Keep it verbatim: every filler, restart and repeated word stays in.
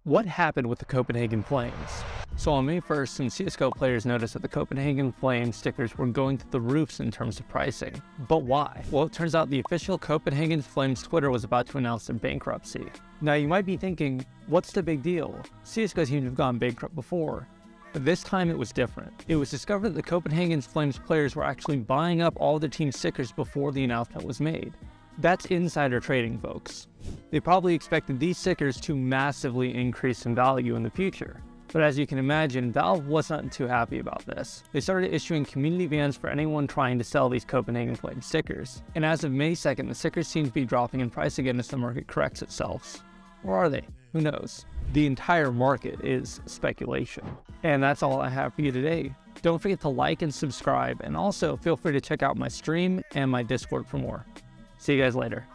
What happened with the Copenhagen Flames? So on May first, some C S G O players noticed that the Copenhagen Flames stickers were going through the roofs in terms of pricing. But why? Well, it turns out the official Copenhagen Flames Twitter was about to announce their bankruptcy. Now you might be thinking, what's the big deal? C S G O teams have gone bankrupt before. But this time it was different. It was discovered that the Copenhagen Flames players were actually buying up all the team stickers before the announcement was made. That's insider trading, folks. They probably expected these stickers to massively increase in value in the future. But as you can imagine, Valve wasn't too happy about this. They started issuing community bans for anyone trying to sell these Copenhagen Flames stickers. And as of May second, the stickers seem to be dropping in price again as the market corrects itself. Or are they? Who knows? The entire market is speculation. And that's all I have for you today. Don't forget to like and subscribe, and also feel free to check out my stream and my Discord for more. See you guys later.